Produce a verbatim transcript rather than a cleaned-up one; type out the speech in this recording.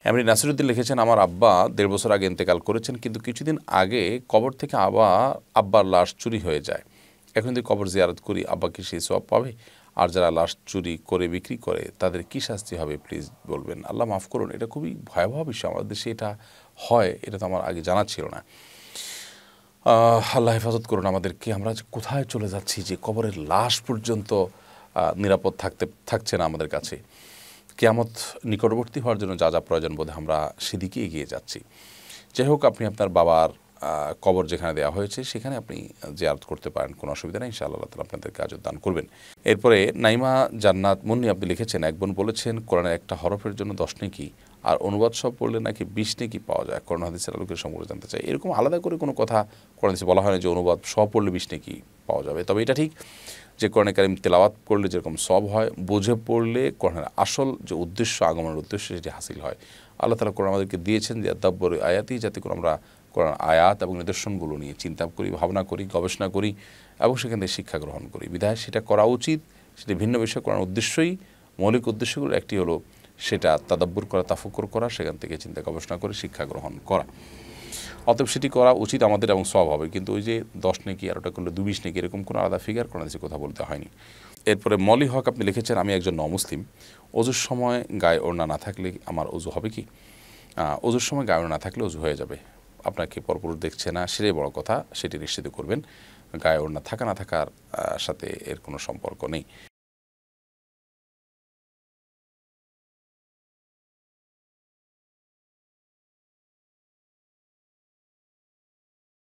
এমনি নাসিরুদ্দিন লিখেছেন, আমার আব্বা দেড় বছর আগে ইন্তেকাল করেছেন, কিন্তু কিছুদিন আগে কবর থেকে আবার আব্বার লাশ চুরি হয়ে যায়। এখন যদি কবর জিয়ারত করি, আব্বা কি সেই সওয়াব পাবে? আর যারা লাশ চুরি করে বিক্রি করে তাদের কি শাস্তি হবে প্লিজ বলবেন। আল্লাহ মাফ করুন, এটা খুবই ভয়াবহ বিষয়। আমাদের দেশে এটা হয়, এটা তো আমার আগে জানা ছিল না। আল্লাহ হেফাজত করুন আমাদেরকে। আমরা কোথায় চলে যাচ্ছি যে কবরের লাশ পর্যন্ত নিরাপদ থাকতে থাকছে না আমাদের কাছে। কিয়ামত নিকটবর্তী হওয়ার জন্য যা যা প্রয়োজন বোধে আমরা সেদিকে এগিয়ে যাচ্ছি। যাই হোক, আপনি আপনার বাবার কবর যেখানে দেওয়া হয়েছে সেখানে আপনি জিয়ারত করতে পারেন, কোনো অসুবিধা নেই। ইনশাআল্লাহ আল্লাহ তাআলা আপনাদেরকে আজর দান করবেন। এরপরে নাইমা জান্নাত মুন্নি আপনি লিখেছেন, এক বোন বলেছেন কোরআনের একটা হরফের জন্য দশ নেকি আর অনুবাদ সব পড়লে নাকি বিশ নেকি পাওয়া যায়। কোরআন হাদিসের আলোকে সম্পর্কে জানতে চাই। এরকম আলাদা করে কোনো কথা কোরআন হাদিসে বলা হয় না যে অনুবাদ সব পড়লে বিশ নেকি পাওয়া যাবে। তবে এটা ঠিক যে কোরআনে কারিম তেলাওয়াত করলে যেরকম সব হয়, বুঝে পড়লে কোরআনের আসল যে উদ্দেশ্য, আগমনের উদ্দেশ্য, সেটি হাসিল হয়। আল্লাহ তাআলা কোরআন আমাদেরকে দিয়েছেন যে দাব্বর আয়াতি, যাতে করে আমরা কোরআন আয়াত এবং নিদর্শনগুলো নিয়ে চিন্তা করি, ভাবনা করি, গবেষণা করি এবং সেখান থেকে শিক্ষা গ্রহণ করি। বিধায় সেটা করা উচিত। সেটি ভিন্ন বিষয়। কোরআন উদ্দেশ্যই, মৌলিক উদ্দেশ্যগুলো একটি হলো সেটা তাদাব্বুর করা, তাফাক্কুর করা, সেখান থেকে চিন্তা গবেষণা করে শিক্ষা গ্রহণ করা। অতএব সেটি করা উচিত আমাদের এবং সওয়াব হবে। কিন্তু ওই যে দশ নেকি আর ওটা করলে দু বিশ নেকি, এরকম কোনো আলাদা ফিগার কোনো দেশে কথা বলতে হয়নি। এরপরে মলি হক আপনি লিখেছেন, আমি একজন নমুসলিম, অজুর সময় গায়ে ওড়না না থাকলে আমার অজু হবে কি? অজুর সময় গায়ে ওড়না না থাকলে অজু হয়ে যাবে। আপনাকে পরপুরুষ দেখছে না, সেটাই বড় কথা, সেটি নিশ্চিত করবেন। গায়ে ওড়না থাকা না থাকার সাথে এর কোনো সম্পর্ক নেই।